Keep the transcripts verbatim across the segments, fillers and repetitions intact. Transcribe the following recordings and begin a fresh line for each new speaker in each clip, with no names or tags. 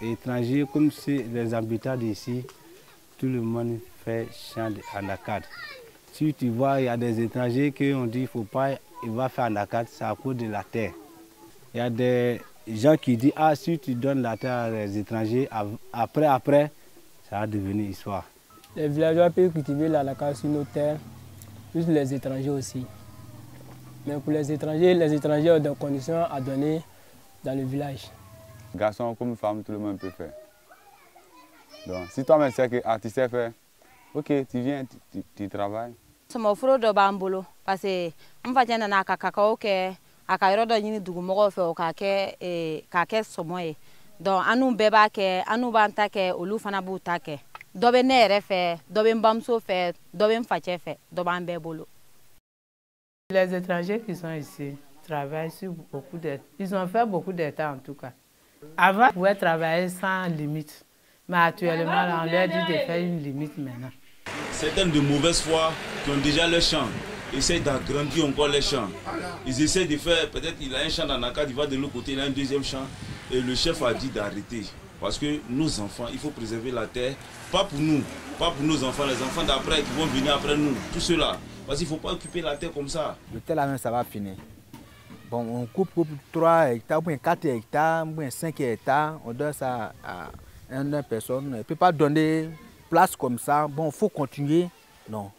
étrangers, comme c'est les habitants d'ici, tout le monde fait champ en acade. Si tu vois, il y a des étrangers qui ont dit qu'il ne faut pas, il va faire en acade, c'est à cause de la terre. Il y a des gens qui disent, ah, si tu donnes la terre aux étrangers, après, après, ça va devenir histoire.
Les villageois peuvent cultiver l'anacade sur nos terres, plus les étrangers aussi. Mais pour les étrangers, les étrangers ont des conditions à donner dans le village.
Garçon comme femme, tout le monde peut faire. Donc, si toi-même sais que ah, tu sais faire, ok, tu viens, tu, tu, tu travailles.
Je suis fruit de bambolo parce que je fais un cacao que a ka yɔrɔ dɔ ɲini dugumɔgɔw fɛ o ka kɛ ka kɛ sɔmɔ ye. Donc an n'u bɛɛ b'a kɛ, an n'u b'an ta kɛ, olu fana b'u ta kɛ. Dɔ bɛ ne yɛrɛ fɛ, dɔ bɛ n bamuso fɛ, dɔ bɛ n facɛ fɛ, dɔ b'an bɛɛ bolo.
Les étrangers qui sont ici travaillent sur beaucoup de... Ils ont fait beaucoup d'États en tout cas. Avant, ils pouvaient travailler sans limite. Mais actuellement, là, on leur dit de faire une limite maintenant.
Certaines de mauvaise foi qui ont déjà leur champ essayent d'agrandir encore les champs. Ils essaient de faire, peut-être il a un champ dans la carte, il va de l'autre côté, il a un deuxième champ. Et le chef a dit d'arrêter. Parce que nos enfants, il faut préserver la terre. Pas pour nous, pas pour nos enfants, les enfants d'après qui vont venir après nous, tout cela. Parce qu'il ne faut pas occuper la terre comme ça.
Le terre là même, ça va finir. Bon, on coupe pour trois hectares, ou quatre hectares, ou cinq hectares, on donne ça à une personne. On ne peut pas donner place comme ça. Bon, il faut continuer. Non.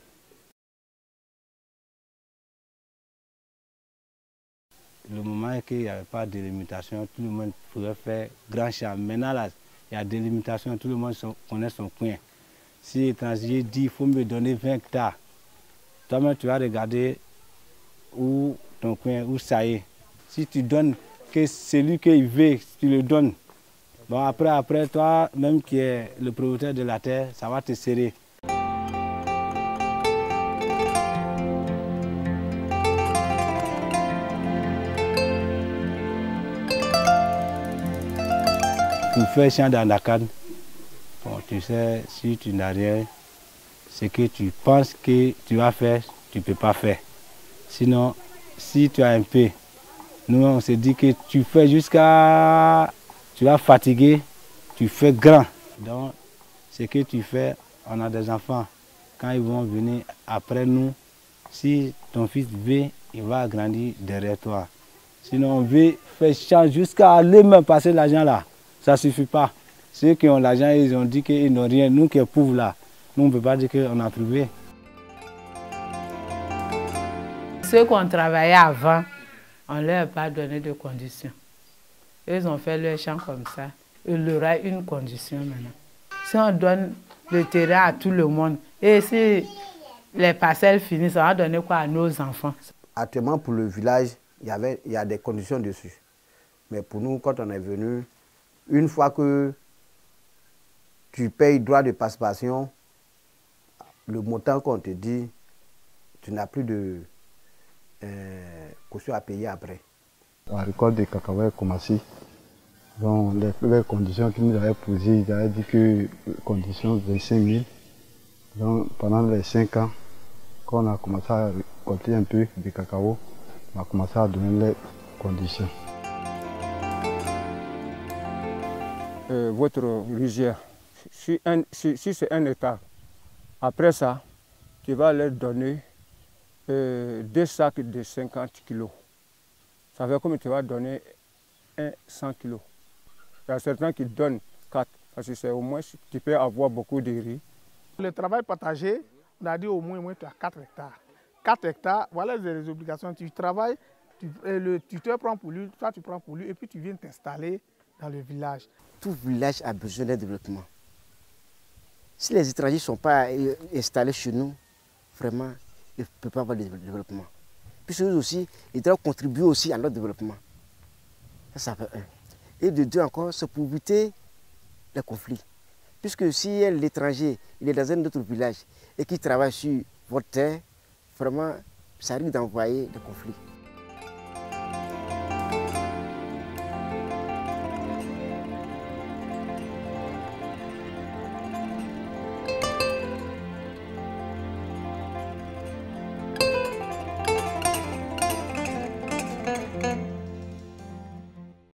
Le moment qu'il n'y avait pas de délimitation, tout le monde pouvait faire grand champ. Maintenant, là, il y a des limitations, tout le monde connaît son coin. Si l'étranger dit qu'il faut me donner vingt hectares, toi-même tu vas regarder où ton coin, où ça est. Si tu donnes que celui qu'il veut, tu le donnes. Bon, après, après, toi, même qui est le propriétaire de la terre, ça va te serrer. Pour faire champ d'anacade, bon, tu sais, si tu n'as rien, ce que tu penses que tu vas faire, tu ne peux pas faire. Sinon, si tu as un peu, nous on se dit que tu fais jusqu'à... Tu vas fatiguer, tu fais grand. Donc, ce que tu fais, on a des enfants. Quand ils vont venir après nous, si ton fils veut, il va grandir derrière toi. Sinon, on veut faire champ jusqu'à aller même passer l'argent là. Ça ne suffit pas. Ceux qui ont l'argent, ils ont dit qu'ils n'ont rien. Nous qui pauvres là, nous on ne peut pas dire qu'on a trouvé.
Ceux qui ont travaillé avant, on ne leur a pas donné de conditions. Ils ont fait leur champ comme ça. Il y aura une condition maintenant. Si on donne le terrain à tout le monde, et si les parcelles finissent, on va donner quoi à nos enfants?
Actuellement, pour le village, il y, avait, il y a des conditions dessus. Mais pour nous, quand on est venu, une fois que tu payes droit de participation, le montant qu'on te dit, tu n'as plus de euh, caution à payer après.
La récolte de cacao a commencé. Donc, les, les conditions qu'ils nous avaient posées, ils avaient dit que conditions vingt-cinq mille. Donc, pendant les cinq ans, quand on a commencé à récolter un peu de cacao, on a commencé à donner les conditions.
Euh, votre rizière, si, un, si, si c'est un hectare, après ça, tu vas leur donner euh, deux sacs de cinquante kilos. Ça fait comme tu vas donner un cent kilos. Il y a certains qui donnent quatre, parce que c'est au moins, tu peux avoir beaucoup de riz.
Le travail partagé, on a dit au moins, au moins tu as quatre hectares. quatre hectares, voilà les obligations. Tu travailles, tu, le tuteur prend pour lui, toi tu prends pour lui, et puis tu viens t'installer dans le village.
Tout village a besoin de développement. Si les étrangers ne sont pas installés chez nous, vraiment, ils ne peuvent pas avoir de développement. Puis eux aussi, ils doivent contribuer aussi à notre développement. Ça, ça fait un. Et de deux encore, c'est pour éviter les conflits. Puisque si l'étranger il est dans un autre village et qu'il travaille sur votre terre, vraiment, ça risque d'envoyer des conflits.